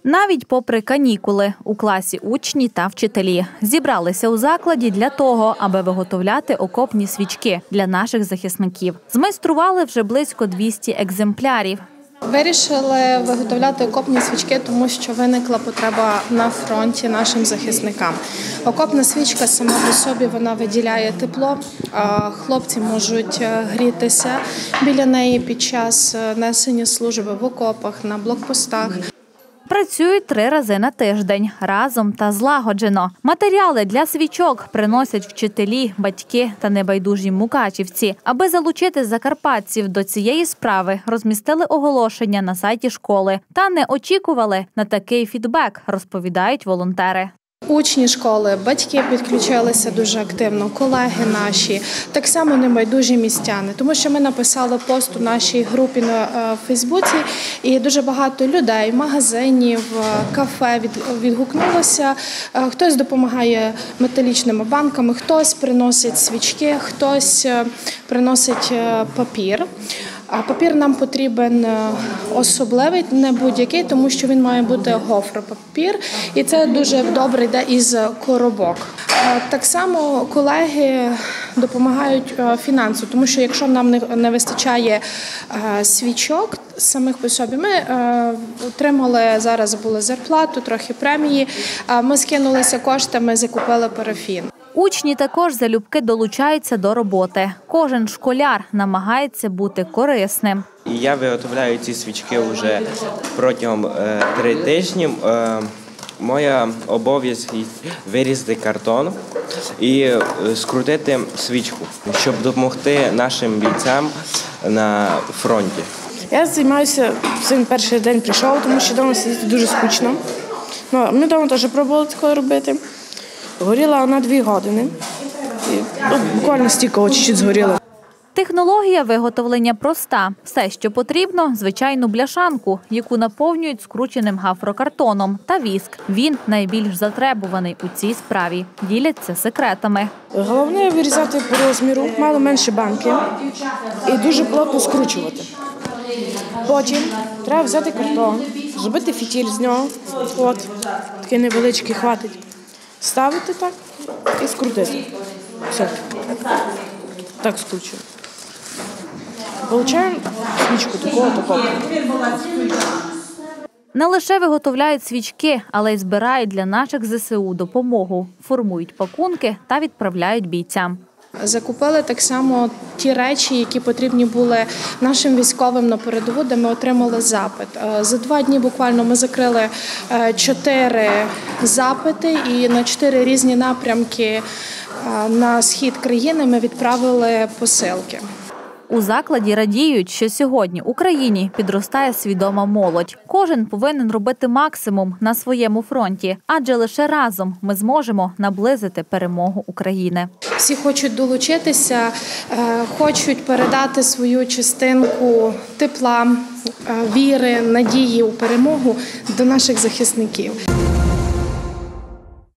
Навіть попри канікули у класі учні та вчителі зібралися у закладі для того, аби виготовляти окопні свічки для наших захисників. Змайстрували вже близько 200 екземплярів. Вирішили виготовляти окопні свічки, тому що виникла потреба на фронті нашим захисникам. Окопна свічка сама по собі вона виділяє тепло, хлопці можуть грітися біля неї під час несення служби в окопах, на блокпостах. Працюють 3 рази на тиждень, разом та злагоджено. Матеріали для свічок приносять вчителі, батьки та небайдужі мукачівці. Аби залучити закарпатців до цієї справи, розмістили оголошення на сайті школи. Та не очікували на такий фідбек, розповідають волонтери. Учні школи, батьки підключилися дуже активно, колеги наші, так само небайдужі містяни. Тому що ми написали пост у нашій групі на Фейсбуці, і дуже багато людей, магазинів, кафе відгукнулося. Хтось допомагає металічними банками, хтось приносить свічки, хтось приносить папір. А папір нам потрібен особливий, не будь-який, тому що він має бути гофропапір, і це дуже добре йде із коробок. Так само колеги допомагають фінансово, тому що якщо нам не вистачає свічок самих по собі, ми отримали, зараз були зарплату, трохи премії, ми скинулися коштами, закупили парафін. Учні також залюбки долучаються до роботи. Кожен школяр намагається бути корисним. Я виготовляю ці свічки вже протягом 3 тижні. Моя обов'язок – вирізати картон і скрутити свічку, щоб допомогти нашим бійцям на фронті. Я займаюся, сьогодні перший день прийшов, тому що вдома сидіти дуже скучно. Ми вдома теж пробували таке робити. Горіла вона 2 години. Буквально стільки чуть-чуть згоріло. Технологія виготовлення проста. Все, що потрібно – звичайну бляшанку, яку наповнюють скрученим гафрокартоном, та віск. Він найбільш затребуваний у цій справі. Діляться секретами. Головне – вирізати по розміру, мало менше банки і дуже плотно скручувати. Потім треба взяти картон, зробити фітіль з нього, такий невеличкий, хватить. Ставити так і скрутити. Все. Так скручуємо. Получаємо свічку такого. Не лише виготовляють свічки, але й збирають для наших ЗСУ допомогу. Формують пакунки та відправляють бійцям. Закупили так само ті речі, які потрібні були нашим військовим на передову, де ми отримали запит. За 2 дні буквально ми закрили 4 запити і на 4 різні напрямки на схід країни ми відправили посилки. У закладі радіють, що сьогодні Україні підростає свідома молодь. Кожен повинен робити максимум на своєму фронті, адже лише разом ми зможемо наблизити перемогу України. Всі хочуть долучитися, хочуть передати свою частинку тепла, віри, надії у перемогу до наших захисників.